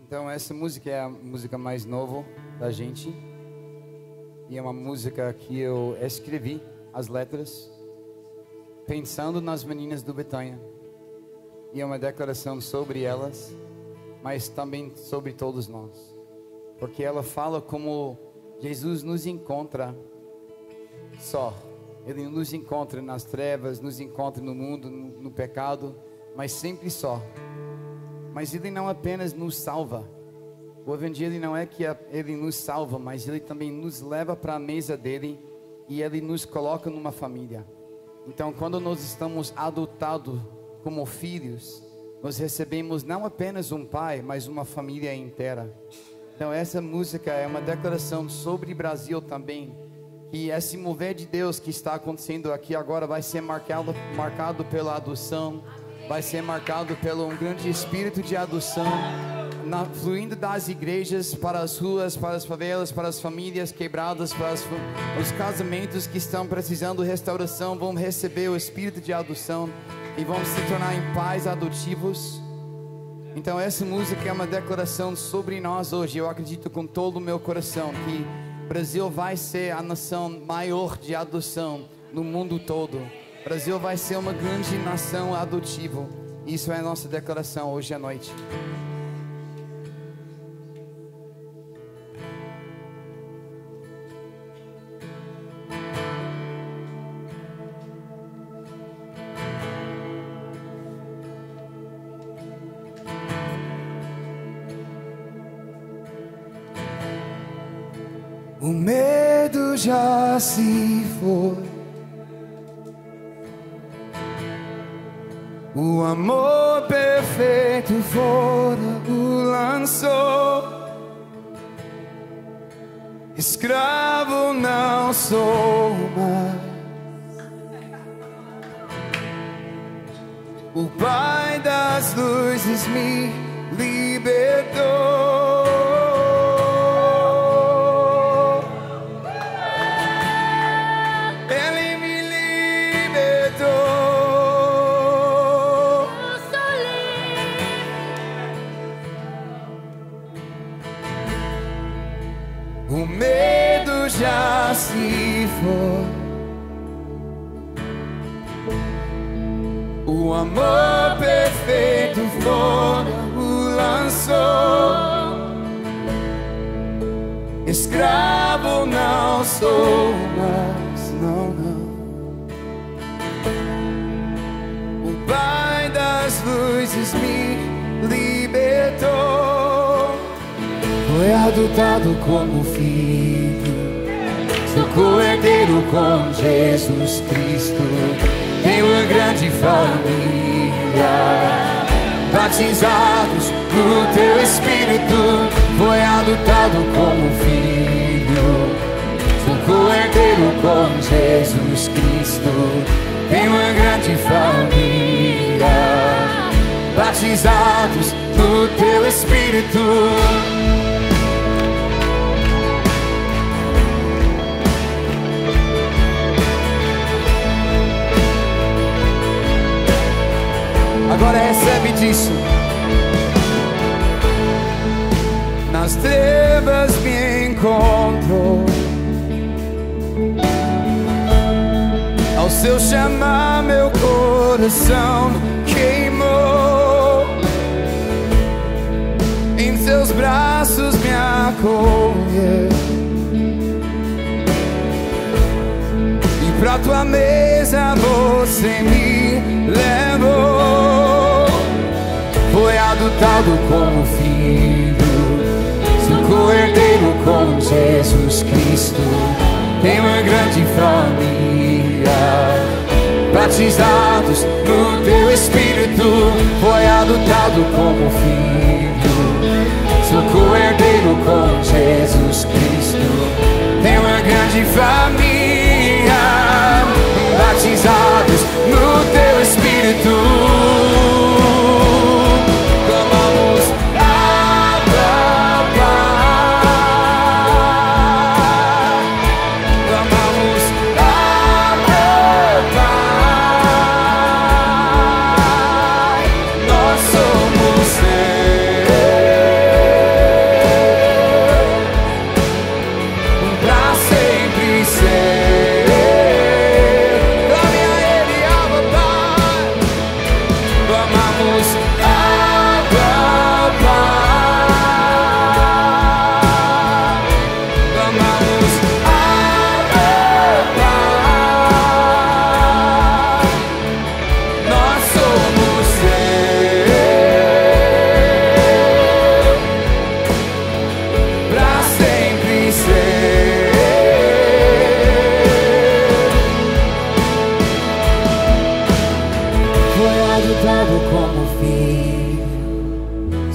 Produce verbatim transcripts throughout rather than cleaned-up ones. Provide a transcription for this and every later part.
Então essa música é a música mais nova da gente. E é uma música que eu escrevi as letras pensando nas meninas do Betânia. E é uma declaração sobre elas, mas também sobre todos nós. Porque ela fala como Jesus nos encontra só. Ele nos encontra nas trevas, nos encontra no mundo, no, no pecado, mas sempre só. Mas Ele não apenas nos salva. O Evangelho não é que Ele nos salva, mas Ele também nos leva para a mesa dEle e Ele nos coloca numa família. Então, quando nós estamos adotados como filhos, nós recebemos não apenas um pai, mas uma família inteira. Então, essa música é uma declaração sobre o Brasil também, que esse mover de Deus que está acontecendo aqui agora vai ser marcado, marcado pela adoção, vai ser marcado pelo um grande espírito de adoção, na, fluindo das igrejas para as ruas, para as favelas, para as famílias quebradas, para as, os casamentos que estão precisando de restauração, vão receber o espírito de adoção e vão se tornar em pais adotivos. Então essa música é uma declaração sobre nós hoje. Eu acredito com todo o meu coração que o Brasil vai ser a nação maior de adoção no mundo todo. O Brasil vai ser uma grande nação adotiva. Isso é a nossa declaração hoje à noite. O medo já se foi, o amor perfeito fora o lançou. Escravo não sou mais, o Pai das luzes me libertou. O medo já se foi, o amor perfeito fora o lançou. Escravo não sou mais, não, não. O Pai das luzes me libertou. Foi adotado como filho, sou co-herdeiro com Jesus Cristo. Tenho uma grande família, batizados no Teu Espírito. Foi adotado como filho, sou co-herdeiro com Jesus Cristo. Tenho uma grande família, batizados no Teu Espírito. Agora recebe disso. Nas trevas me encontro, ao Seu chamar meu coração queimou. Em Seus braços me acolheu e pra Tua mesa Você me levou. Foi adotado como filho, sou co-herdeiro com Jesus Cristo. Tenho uma grande família, batizados no Teu Espírito. Foi adotado como filho, sou co-herdeiro com Jesus Cristo. Tenho uma grande família, batizados no Teu Espírito. Nós somos Teus.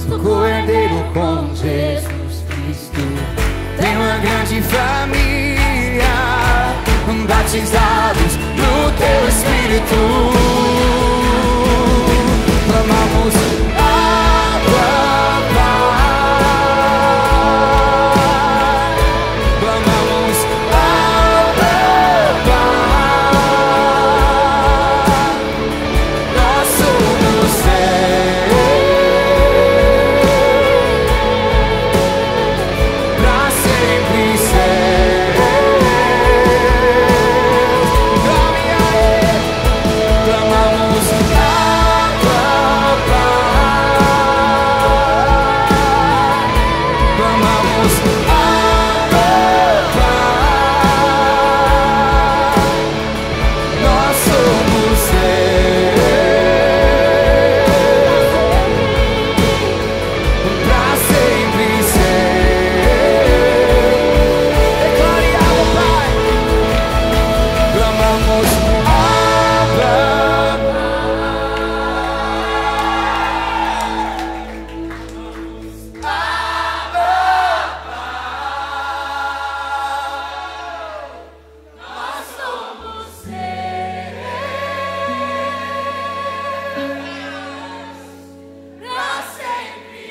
sou co-herdeiro com Jesus Cristo. Tenho uma grande família, batizados no teu Espírito. Clamamos Abba, Pai. Clamamos Abba, Pai. Nós somos seus, pra sempre seus. Clame a Ele. Clamamos Abba, Pai. Clamamos Abba, Pai. Nós somos seus, pra sempre seus. Declare Abba, Pai. Clamamos Abba, nós somos seus, pra sempre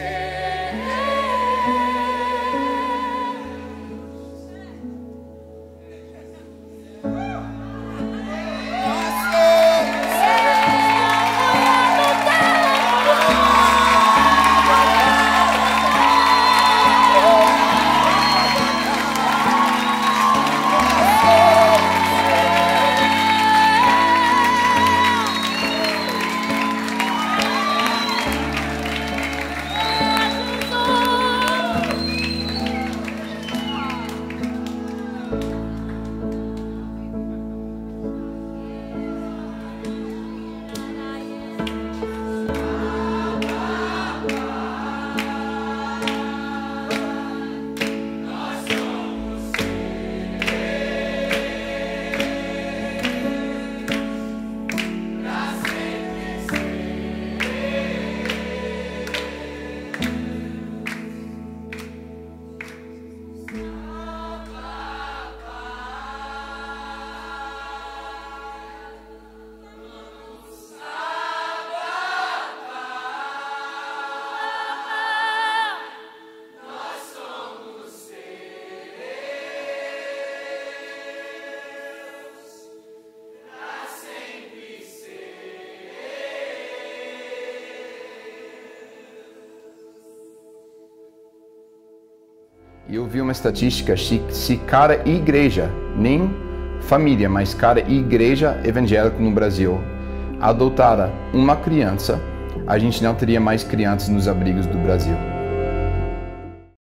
E eu vi uma estatística, se, se cada igreja, nem família, mas cada igreja evangélica no Brasil adotara uma criança, a gente não teria mais crianças nos abrigos do Brasil.